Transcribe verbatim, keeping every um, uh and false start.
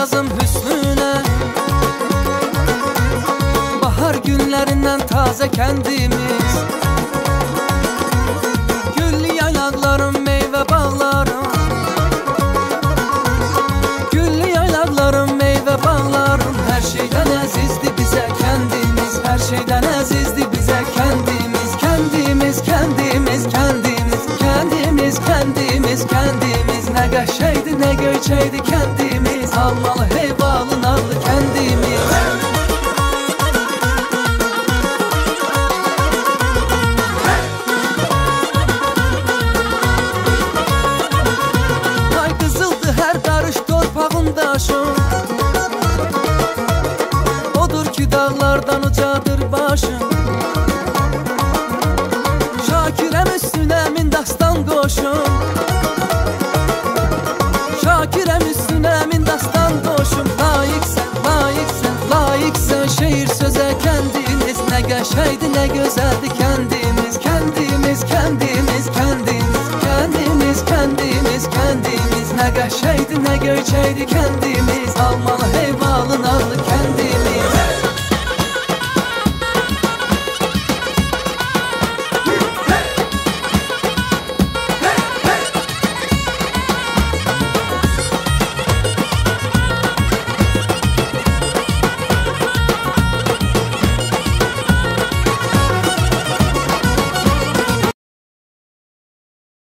yazım hüsnüne. Bahar günlerinden taze kendimiz. Güllü yaylaqlarım, meyve bağlarım. Güllü yaylaqlarım, meyve bağlarım. Her şeyden əzizdi bizə kendimiz. Her şeyden əzizdi bizə kendimiz. Kendimiz, kendimiz, kendimiz. Kendimiz, kendimiz, kendimiz. Ne qəşəydi, ne göyçəydi kendimiz. Almalı, heyvalı, narlı kendimiz. Ay qızıldı her darış torpağın daşım. Odur ki dağlardan ucadır başım. Şakirəm üstünə min dastan qoşum. Şakirəm üstünə min dastan qoşum. Layiqsən, layiqsən, layiqsən şeir sözə kendiniz. Nə qəşəydi, nə gözəldi kendimiz. Kendimiz, kendimiz, kendimiz. Kendimiz, kendimiz, kendimiz. Nə qəşəydi, nə göyçəydi kendimiz. Almalı heyvan